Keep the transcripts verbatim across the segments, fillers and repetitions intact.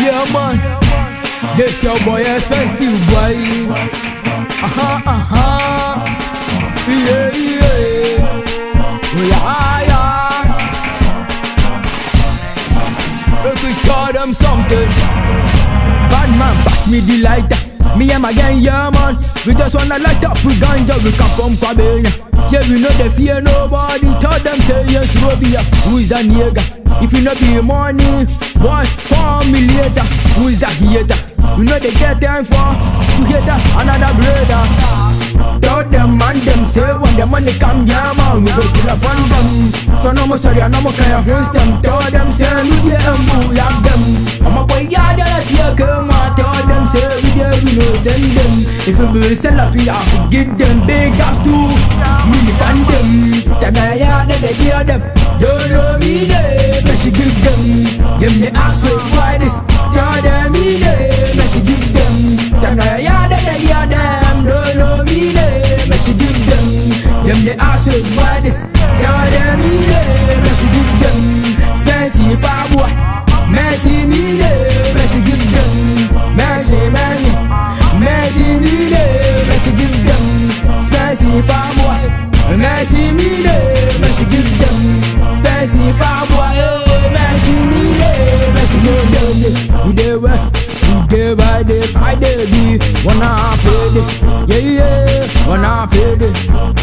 Yeah man, this your boy expensive boy. Aha aha, yeah yeah, yeah yeah. If we call them something, bad man pass me the lighter. Me and my gang, yeah man, we just wanna light up with ganja. We come from Fabia. Yeah, we know they fear nobody. Tell them say yes, Robia. Who is that nigga? If you not be money, boy, call me later. Who is that hater? You know they get time for to hate another brother. Tell them man, them say when the money come, yeah man, we go pull up on them. So no more sorry, no more kind of host them. Tell them say we the embu like them. I'm a boy, yeah, that's here come on. Tell them say we there, we know send them. If we will sell out, we have to give them big ups to me fan them. Tell me yeah, that they hear them. Don't know me there, but she give them. Give me ask with why this. Tell them me there, but she give them. Tell me yeah, that they hear them. Don't know me there, but she give them. Give me ask with why this. Tell them me there, but she give them. Spency Fabua, Messi me there, but she give them. Messi, Messi, Messi me there, but she give them. Spency Fabua, Messi me there, but she give them. Spency Fabua, Messi me there, but she give them. We dey work, we dey by day, Friday be wanna play day, yeah yeah, wanna play day.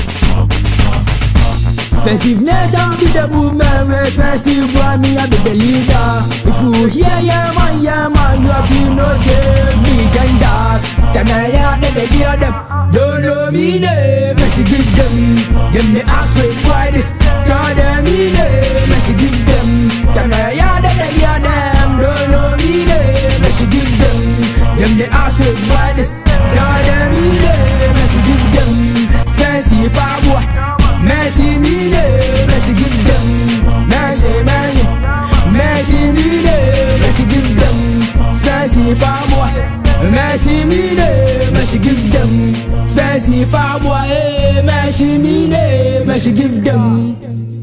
Expensive nation be the movement, expensive boy me I be the leader. If you hear yeah man, yeah man, you have to know say big and dark. Tell me yeah, then they hear them. Don't know me there, but she give them. Give me ask with why this. Tell them me there, but she give them. Tell me yeah, then they hear them. Don't know me there, but she give them. Give me ask with why this. Tell them me there, but she give them. Expensive boy. Messi me there, Messi give them. Messi, Messi, Messi me there, Messi give them. Spency Fabua, Messi me there, Messi give them. Spency Fabua, Messi me there, Messi give them.